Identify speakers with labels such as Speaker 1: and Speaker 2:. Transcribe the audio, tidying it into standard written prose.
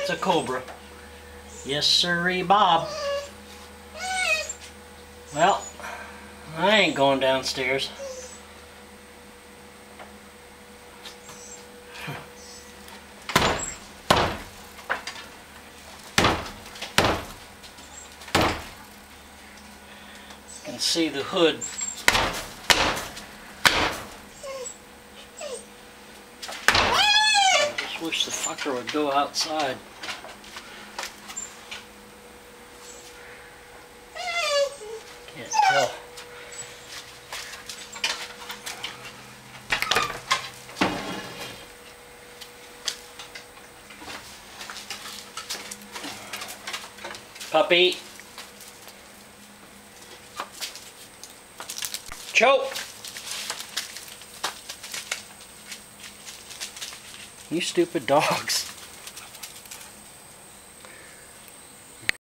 Speaker 1: It's a Cobra. Yes, sirree, Bob. Well, I ain't going downstairs. You can see the hood. I just wish the fucker would go outside. Can't tell. Puppy. Chok. You stupid dogs.